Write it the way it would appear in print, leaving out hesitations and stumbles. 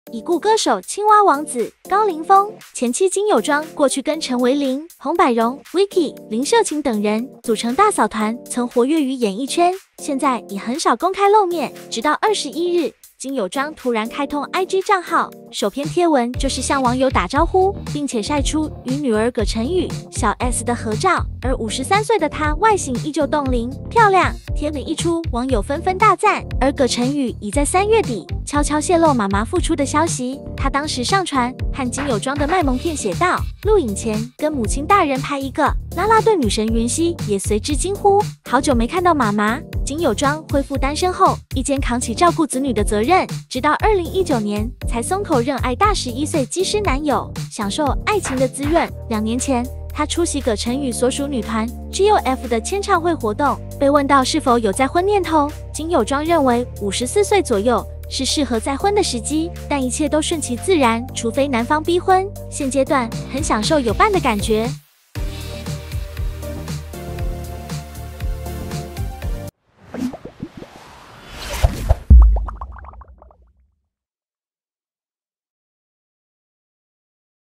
已故歌手青蛙王子高凌风、前妻金友庄过去跟陈维林、洪百荣、Vicky、林秀琴等人组成大嫂团，曾活跃于演艺圈，现在已很少公开露面。直到21日，金友庄突然开通 IG 账号，首篇贴文就是向网友打招呼，并且晒出与女儿葛晨宇、小 S 的合照。而53岁的她外形依旧冻龄漂亮，贴文一出，网友纷纷大赞。而葛晨宇已在3月底悄悄泄露妈妈复出的消息，他当时上传和金友庄的卖萌片写道：录影前跟母亲大人拍一个。啦啦队女神云熙也随之惊呼：好久没看到妈妈。金友庄恢复单身后，一肩扛起照顾子女的责任，直到2019年才松口认爱大11岁机师男友，享受爱情的滋润。2年前，他出席葛晨宇所属女团 GOF 的签唱会活动，被问到是否有再婚念头，金友庄认为54岁左右是适合再婚的时机，但一切都顺其自然，除非男方逼婚。现阶段很享受有伴的感觉。